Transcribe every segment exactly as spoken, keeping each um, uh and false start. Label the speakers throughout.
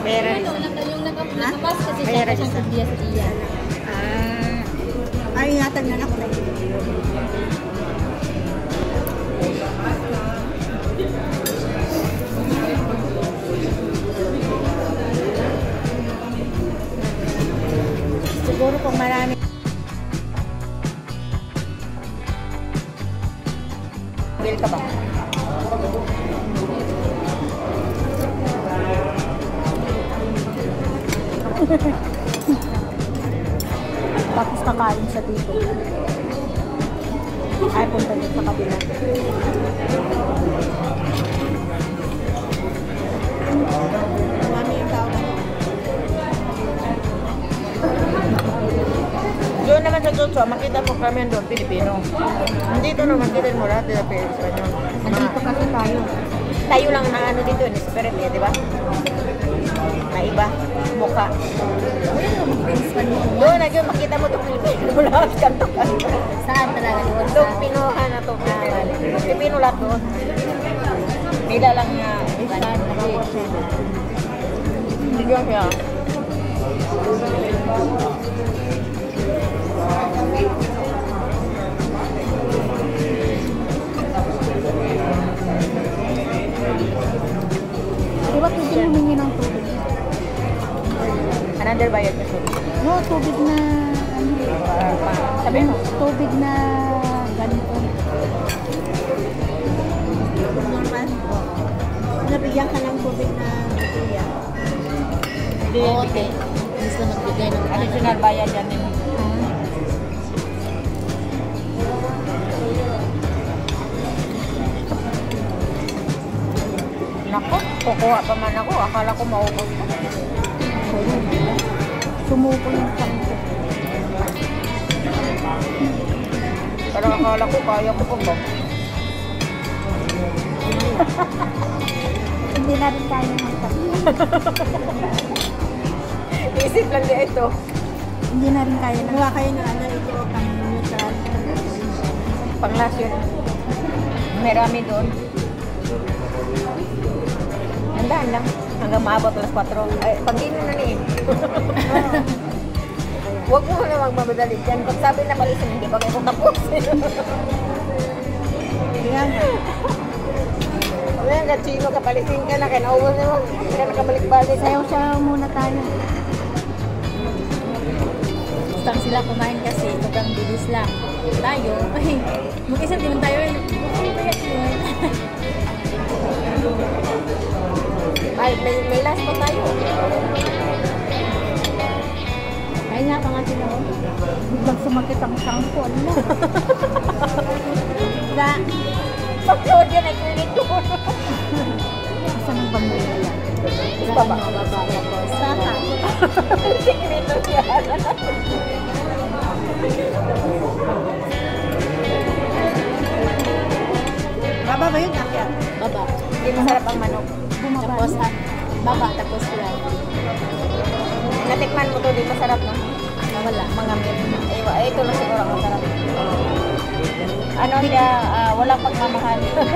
Speaker 1: Pera.
Speaker 2: Ano, yung nakamas kasi siya siyang sabiya sa iya.
Speaker 3: Ah. Ay, ingatan nga na ko na yun. Siguro kung marami.
Speaker 1: Bil ka ba?
Speaker 3: Tapos kakain siya dito. Ay, punta dito sa kabila. Mami yung tao na.
Speaker 1: Doon naman sa Tutso, makita mo kami doon, Pilipino. Dito naman, kita mo lahat, dito Pilipino.
Speaker 3: Nandito kasi tayo.
Speaker 1: Tayo lang na ano dito, ni Spirit eh, di ba? Na iba, mukha. Doon na yun, makita mo itong Pilipino lahat, kanto-kanto.
Speaker 2: Saan talaga doon?
Speaker 1: Itong Pinohan na itong Pilipino lahat doon. Bila lang niya. Hindi ko siya.
Speaker 3: Di ba pwede humingi ng tubig?
Speaker 1: Another bayad na tubig.
Speaker 3: No, tubig na ano
Speaker 1: Uh, pa, sabi mo?
Speaker 3: tubig na ganito. Normal. Nabigyan ka ng tubig na kuya.
Speaker 2: Oo, okay. Gusto magbigay ng
Speaker 1: Additional bayad yan din. Nako, kukuha pa man ako. Akala ko maubos ko.
Speaker 3: Sumuko yung sangko.
Speaker 1: Pero akala ko kaya ko pa ba?
Speaker 3: Hindi na rin kaya ng sangko.
Speaker 1: Isip lang din ito.
Speaker 3: Hindi na rin kaya ng kayo na ano ito pang neutral.
Speaker 1: Panglas yun. Marami doon. Handaan lang. Hanggang maabot alas kwatro. Ay, pag-ino na ni. Huwag mo na magmamadali dyan. Pag sabi na malisin, hindi pa kayo tapos.
Speaker 3: Yan.
Speaker 1: Ayan, gachino ka, palisin ka na. Kaya naubos mo. Kaya nakabalik-balik.
Speaker 3: Sayaw-sayaw muna tayo.
Speaker 2: Gustang sila kumain kasi sobrang bilis lang. Tayo, ay, mag-isip din tayo. Okay, kaya yun.
Speaker 1: Ay, may, may last pa tayo.
Speaker 3: Ay nga pa nga sila. Biglang sumakit ang sangko. Ano na? Sa...
Speaker 1: Pag-load yan, ay kilit doon.
Speaker 3: Saan ang bangmila yan?
Speaker 1: Sa baba.
Speaker 3: Saka.
Speaker 1: Sikrito siya.
Speaker 3: Baba ba yun? Akyat?
Speaker 2: Baba.
Speaker 1: Hindi masarap ang manok.
Speaker 2: Tapos, ah, baba, tapos lang.
Speaker 1: Natikman mo to, di masarap, no?
Speaker 2: Wala.
Speaker 1: Mga mil. Ay, ito lang siguro ang masarap. Ano siya, uh, walang pagmamahal.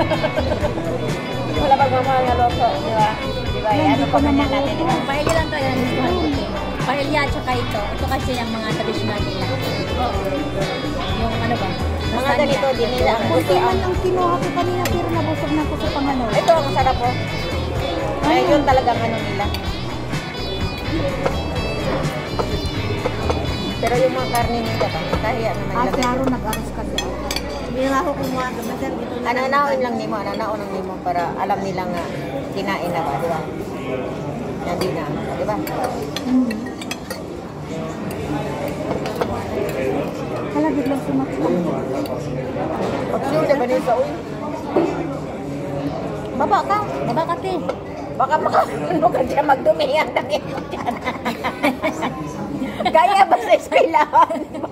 Speaker 1: Wala pagmamahal na loso, di ba? Di ba? Ano pa man yan natin, di ba?
Speaker 2: Paella lang tayo ang gustuhan ko. Paella tsaka ito. Ito kasi yung mga traditional nila. Yung ano ba?
Speaker 1: Mga ganito din nila ang gusto.
Speaker 3: Buti man ang kinuha ko kanina pero nabusog na ako sa pangalaw.
Speaker 1: Ito ang sarap po. Ay, yun talagang ano nila. Pero yung mga karne nila, kahiya naman
Speaker 3: Ah,
Speaker 1: nila.
Speaker 3: klaro nag-aros kasi ako. Hindi na ako kumuha. Masar, ito na.
Speaker 1: Ananaon lang nimo, ananaon lang nimo para alam nila nga kinain na ba, di ba? Hindi na, di ba?
Speaker 3: Hmm. Hala, biglang sumakit ako.
Speaker 1: Pag sure na ba nila sa uy? Baba ka.
Speaker 2: Baba ka, te.
Speaker 1: Baka makakano ka dyan magdumi ang takit mo dyan. Kaya ba sa eskwelahan mo?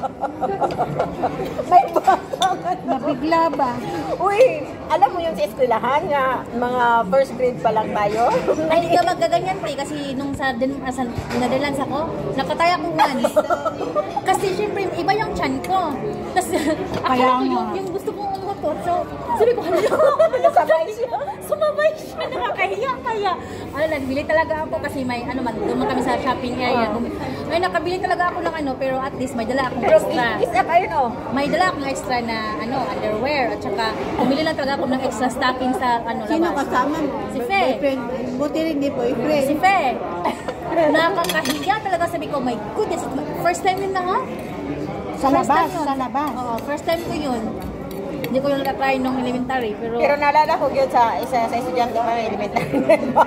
Speaker 1: May baka.
Speaker 3: Nabigla ba?
Speaker 1: Uy, alam mo yung sa eskwelahan nga mga first grade pa lang tayo?
Speaker 2: Ay, hindi ka magkaganyan, te. Kasi nung sa, din, uh, sa Netherlands ako, nakataya ko once. Kasi syempre, iba yung chan ko. Tapos,
Speaker 3: Kaya
Speaker 2: akala ko
Speaker 3: nga.
Speaker 2: yung, yung gusto kong umuha utot. So, sabi ko, hala, sumabay siya. Sumabay siya, nakakahiya kaya. Ano, nagbili talaga ako kasi may, ano man, doon kami sa shopping area. Ay, nakabili talaga ako ng ano, pero at least may dala akong extra.
Speaker 1: Isa kayo, no?
Speaker 2: May dala akong extra na, ano, underwear. At saka, bumili lang talaga ako ng extra stocking sa, ano, labas.
Speaker 3: Sino kasama mo?
Speaker 2: Si Fe.
Speaker 3: Boyfriend. Buti rin di boyfriend.
Speaker 2: Si Fe. Nakakahiya talaga, sabi ko, my goodness, first time yun na ha?
Speaker 3: Sa
Speaker 2: First
Speaker 3: labas,
Speaker 2: time yun.
Speaker 3: sa labas.
Speaker 2: Oo, first time ko yun. Hindi ko yung nakatry nung elementary, pero...
Speaker 1: Pero naalala ko yun sa isa sa estudyante ko ng elementary.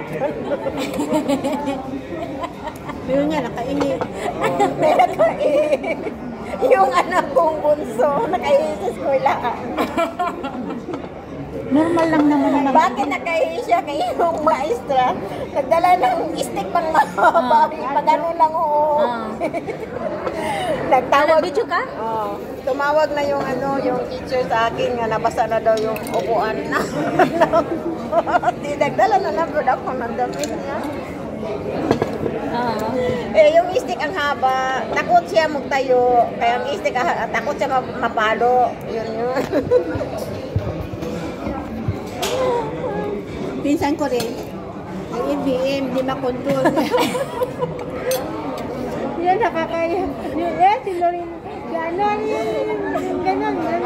Speaker 3: Pero nga, nakaingi.
Speaker 1: May nakain. Yung anak kong bunso, nakain sa eskwela.
Speaker 3: Normal lang naman naman.
Speaker 1: Bakit nakain siya kay yung maestra? Nagdala ng stick pang mahaba. Pag ano lang, oo.
Speaker 2: Ah.
Speaker 1: Nagtawag.
Speaker 2: Nag-video ka?
Speaker 1: Oo. Tumawag na yung ano, yung teacher sa akin nga nabasa na daw yung upuan na. Di nagdala na lang ako ng damit niya.
Speaker 2: Oo.
Speaker 1: Eh, yung stick ang haba, takot siya magtayo. Kaya ang stick, ah, takot siya ma- mapalo. Yun yun.
Speaker 3: Pinsan ko rin. Ang E B M, di makontrol. Yan, nakakaya. Yung, eh, si Lorin. Ganon, yan. Ganon, yan.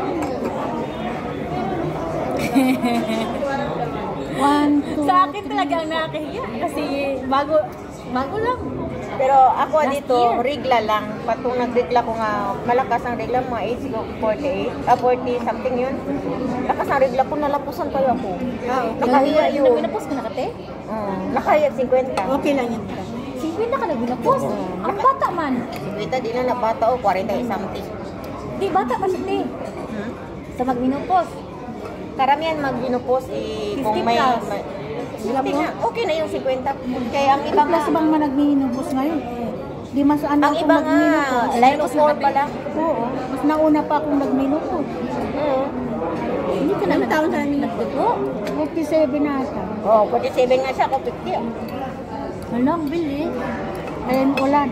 Speaker 3: One, two,
Speaker 2: Sa akin talaga ang nakakahiya kasi bago, bago lang.
Speaker 1: Pero ako
Speaker 2: Last
Speaker 1: dito,
Speaker 2: year.
Speaker 1: regla lang. Patong nagregla ko nga, malakas ang regla, mga age ko, forty-eight, ah, forty something yun. Lakas ang regla ko, nalapusan kayo ako.
Speaker 3: Ah, okay.
Speaker 1: Nakahiya
Speaker 2: Yung
Speaker 1: yun.
Speaker 2: binapos ko na kate?
Speaker 1: Mm, nakahiya fifty.
Speaker 3: Okay lang yan.
Speaker 2: Sipin na ka na binapos. Ang bata man.
Speaker 1: fifty, di na nabata o, forty something.
Speaker 2: Di, bata man siya, di.
Speaker 1: Hmm?
Speaker 2: Sa magbinapos.
Speaker 1: Karamihan mag-binupos, eh, kung
Speaker 2: fifty
Speaker 1: may...
Speaker 2: plus.
Speaker 1: may fifty nga, okay na yung fifty. Kaya ang iba nga,
Speaker 3: Plus bang managminubos ngayon? Di mas ano
Speaker 1: ang
Speaker 3: akong
Speaker 1: iba nga,
Speaker 3: nagminubos.
Speaker 1: line of four pala.
Speaker 3: Oo. Mas nauna pa akong nagminubos.
Speaker 1: Mm.
Speaker 2: Hindi ka na
Speaker 3: Ilang taon na
Speaker 2: nagdugo.
Speaker 3: forty-seven na ata.
Speaker 1: Oh, forty-seven nga siya, ako fifty. ah.
Speaker 2: Walang bili.
Speaker 3: Ayun, ulan.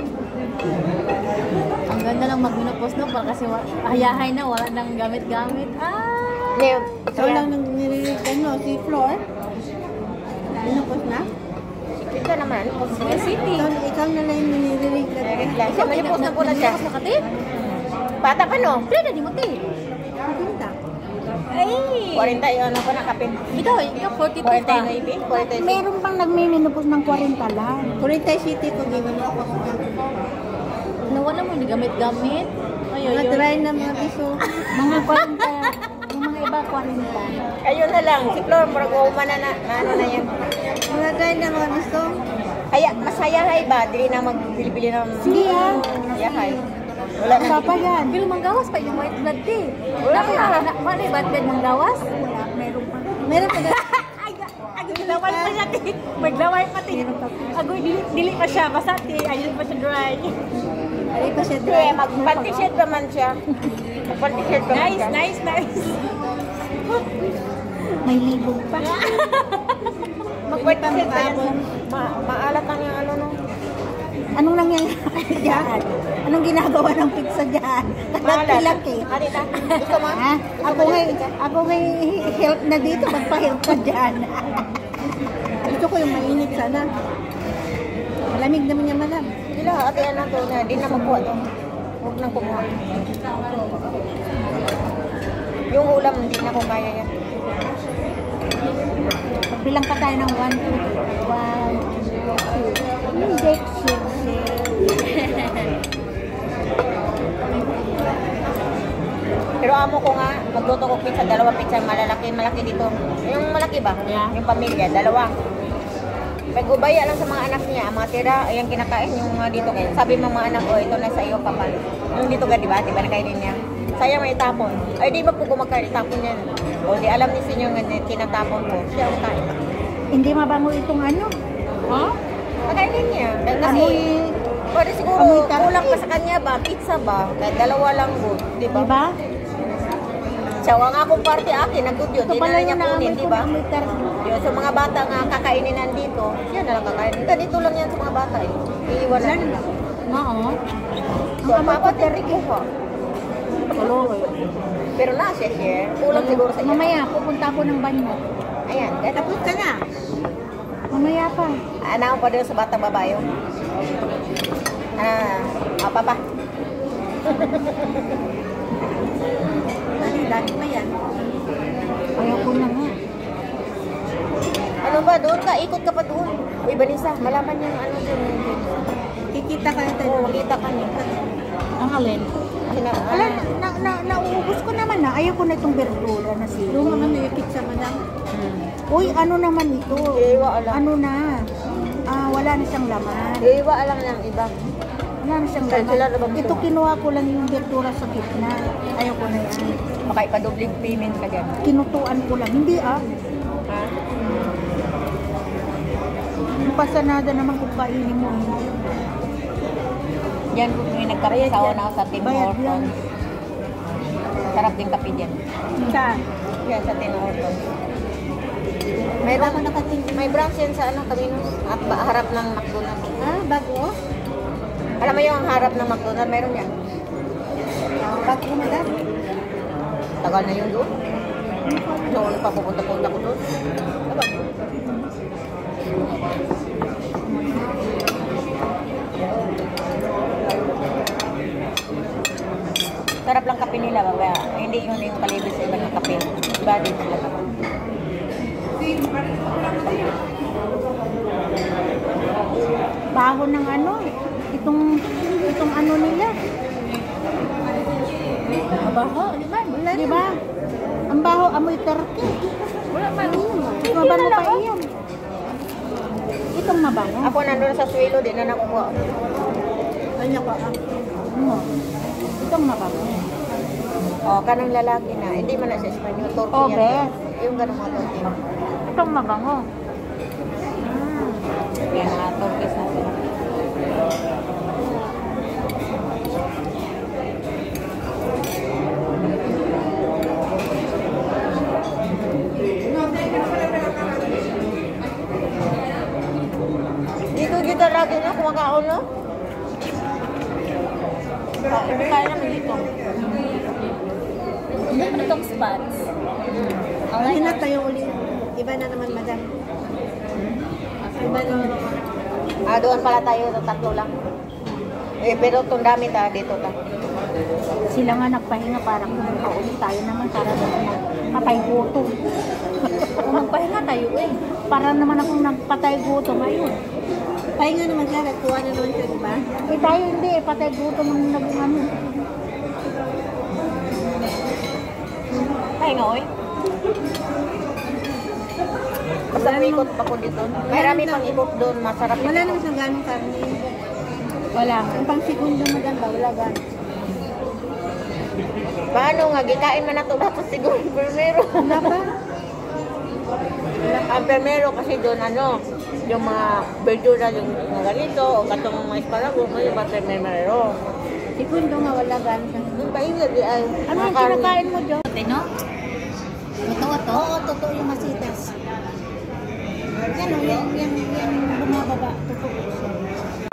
Speaker 2: Ang ganda lang magbinapos no, para kasi wa- hayahay na, wala nang gamit-gamit. Ah!
Speaker 1: Ngayon,
Speaker 3: Ikaw lang nang nililitan ano, si Flor. Minubos na?
Speaker 1: ito naman,
Speaker 2: Sige, City.
Speaker 3: Ikaw, ikaw na lang yung nililitan.
Speaker 1: regla. Siya, may post na po na siya.
Speaker 2: Binapos na kate?
Speaker 1: Bata pa no?
Speaker 2: Pwede na di mo te.
Speaker 3: Pinta.
Speaker 2: Ay!
Speaker 1: forty yun ako nakapin.
Speaker 2: Ikaw, ikaw forty-two
Speaker 1: forty
Speaker 2: ka.
Speaker 1: na ibig, forty.
Speaker 3: Meron bang nagmiminubos ng forty lang? forty City ko giminubos na.
Speaker 2: Nawala mo yung gamit-gamit. Ay, ay,
Speaker 3: Mga
Speaker 2: ay.
Speaker 3: dry na mga biso. Mga forty. Yung mga iba forty.
Speaker 1: Ayun na lang, si Flor, parang woman na na, na ano na yan.
Speaker 3: Mga dry na mga biso.
Speaker 1: Kaya, mas hayahay ba? Dili na magbili-bili ng
Speaker 3: Sige ah.
Speaker 1: hayahay. Wala na.
Speaker 3: Papa yan.
Speaker 2: Pero manggawas pa yung white blood te.
Speaker 1: Wala
Speaker 2: Wala
Speaker 1: pa.
Speaker 2: na. Wala yung white blood manggawas?
Speaker 3: Wala, meron pa. Meron pa dyan.
Speaker 2: Ay, ay, maglaway pa siya te. Maglaway pa te. Agoy, dili, dili pa siya. Basta te, ayun pa siya dry.
Speaker 3: Ay pa siya
Speaker 1: Hindi,
Speaker 3: dry.
Speaker 1: mag-panty-shirt pa man siya. Mag-panty-shirt pa man
Speaker 2: Nice,
Speaker 1: siya.
Speaker 2: nice, nice.
Speaker 3: May libog pa.
Speaker 1: Mag-panty-shirt pa yan. Ma maalat ang yung ano no.
Speaker 3: Anong nangyayari dyan? Anong ginagawa ng pizza dyan?
Speaker 1: Maalat.
Speaker 3: Kadagpilaki.
Speaker 1: Arita, gusto mo?
Speaker 3: Ha? Ako ngay, ako ngay help na dito, magpa-help ka dyan. Gusto ko yung mainit sana. Malamig naman niya malam.
Speaker 1: Hindi lang, ate yan na to. na- Di na makuha to. Huwag nang kumuha. Yung ulam, hindi na ko kaya yan.
Speaker 3: Bilang pa tayo ng one, two, one, two. Injection.
Speaker 1: Pero amo ko nga, magluto ko pizza, dalawa pizza, malalaki, malaki dito. Yung malaki ba?
Speaker 2: Yeah.
Speaker 1: Yung pamilya, dalawa. Pag-ubaya lang sa mga anak niya, ang mga tira, ayan kinakain yung mga dito kayo. Sabi ng mga anak ko, ito na sa iyo, papa. Yung dito ka, di ba? Di ba nakainin niya? Sayang may tapon. Ay, di ba po kumakain, itapon yan? O, di alam ni sinyo nga tinatapon ko. Siya ang kain.
Speaker 3: Hindi mabango itong ano?
Speaker 2: Ha?
Speaker 1: Kakainin niya. Dahil kasi,
Speaker 3: Amoy,
Speaker 1: pwede siguro,
Speaker 3: amoy tarsi.
Speaker 1: kulang pa sa kanya ba? Pizza ba? Dahil dalawa lang good, di ba?
Speaker 3: diba?
Speaker 1: Siya, ang akong party akin, nag-good yun.
Speaker 3: Ito
Speaker 1: Di na
Speaker 3: pala
Speaker 1: niya
Speaker 3: yung
Speaker 1: kunin,
Speaker 3: naamoy
Speaker 1: di
Speaker 3: ko
Speaker 1: ba?
Speaker 3: na amoy tarsi.
Speaker 1: Yun, sa mga bata nga kakainin nandito, siya na lang kakainin. Ganito lang yan sa mga bata eh. Iiwan lang.
Speaker 2: Oo.
Speaker 1: So, ang papa, Terry ko pa.
Speaker 2: Tuloy.
Speaker 1: Pero na siya share. Kulang siguro sa iyo.
Speaker 3: Mamaya, pupunta ako ng banyo.
Speaker 1: Ayan, kaya tapos ka na.
Speaker 3: Mamaya pa.
Speaker 1: Ano pa doon sa batang babayo? Ah, apa pa?
Speaker 3: Ano, dati pa yan. Ayaw ko na nga.
Speaker 1: Ano ba doon ka? Ikot ka pa doon. Uy, Vanessa, malaman niya ano doon.
Speaker 3: Kikita ka na
Speaker 1: Oo, makita ka niya.
Speaker 3: Ang alin?
Speaker 1: Kasi na,
Speaker 3: Ala,
Speaker 1: ah,
Speaker 3: na, na, nauubos ko naman na. Ayaw ko na itong verdura na sila. Yung mga nayakit sa madam. Uy, ano naman ito?
Speaker 1: Iwa alam.
Speaker 3: Ano na? Ah, wala na siyang laman.
Speaker 1: Iwa alam ng iba.
Speaker 3: Wala na siyang
Speaker 1: Saan sila
Speaker 3: laman.
Speaker 1: nabang
Speaker 3: Ito
Speaker 1: ito?
Speaker 3: kinuha ko lang yung verdura sa gitna. Ayaw ko na yan.
Speaker 1: Baka ipadubling payment ka dyan.
Speaker 3: Kinutuan ko lang. Hindi ah.
Speaker 1: Ha?
Speaker 3: Yung pasanada naman kung kainin mo.
Speaker 1: Yan, kung may nagkapisawa na ako sa Tim
Speaker 3: Bayad
Speaker 1: Hortons.
Speaker 3: yan.
Speaker 1: Sarap din kape dyan.
Speaker 3: Saan?
Speaker 1: Yan, sa Tim Hortons. Mayroon, may branch yan sa ano, Caminos. At ba- harap ng McDonald's.
Speaker 3: Ah, bago?
Speaker 1: Alam mo yung harap ng McDonald's, mayroon yan.
Speaker 3: Bago madam.
Speaker 1: Tagal na yun doon. Noon pa pupunta-punta ko doon. Diba? Sarap lang kape nila, babaya. Hindi yun yung palibis sa ibang kape. Iba din sila kape.
Speaker 3: Baho ng ano. Itong, itong ano nila.
Speaker 2: Mabaho, di ba?
Speaker 3: Wala di ba? Ang baho, amoy turkey.
Speaker 2: Wala man.
Speaker 3: Mabango pa iyon. Itong mabango.
Speaker 1: Ako nandun sa Swilo, di na nakuha.
Speaker 3: Kanya ko ah. Ano? Itong mabango.
Speaker 1: O, kanang lalaki na. Hindi man na sa Espanyol. Turkey
Speaker 3: Oh,
Speaker 1: yan.
Speaker 3: bes.
Speaker 1: Yung ganun mga Turkey.
Speaker 3: Itong mabango.
Speaker 1: Yan, mga Turkey sa sila. Dito dito lagi na kumakaon no? Ah, hindi kaya naman dito.
Speaker 2: Hindi mo itong spots.
Speaker 3: Hindi na tayo ulit. Iba na naman, madam. Iba na naman.
Speaker 1: Ah, doon pala tayo, tatlo lang. Eh, pero itong dami ta, dito ta.
Speaker 3: Sila nga nagpahinga para kumuha ulit tayo naman para naman patay gutom.
Speaker 2: Kung magpahinga tayo eh.
Speaker 3: Para naman akong nagpatay gutom ayun. Pahinga naman siya, nagkuha na naman siya, diba? Eh tayo hindi, eh, patay gutom ang naging ano.
Speaker 1: Ay, nga, oy. Basta ikot pa ko dito. May rami pang ikot doon, masarap.
Speaker 3: Wala naman siyang ganong karne. Wala. Ang pang segundo madam ba? Wala ganong.
Speaker 1: Paano nga, gikain man nato dapat siguro yung permero.
Speaker 3: Wala pa?
Speaker 1: Ang permero kasi doon, ano, yung mga verdura, yung mga ganito, o katong mga esparago, may ba permero.
Speaker 3: Segundo nga wala ganong.
Speaker 1: Doon pa yun, di ay,
Speaker 3: Ano
Speaker 1: mga
Speaker 3: yung
Speaker 1: karne.
Speaker 3: kinakain mo, Jo?
Speaker 2: Tino? Totoo to?
Speaker 3: Oo, totoo yung masitas. Yan o, yan, yan, yan bumababa. Totoo.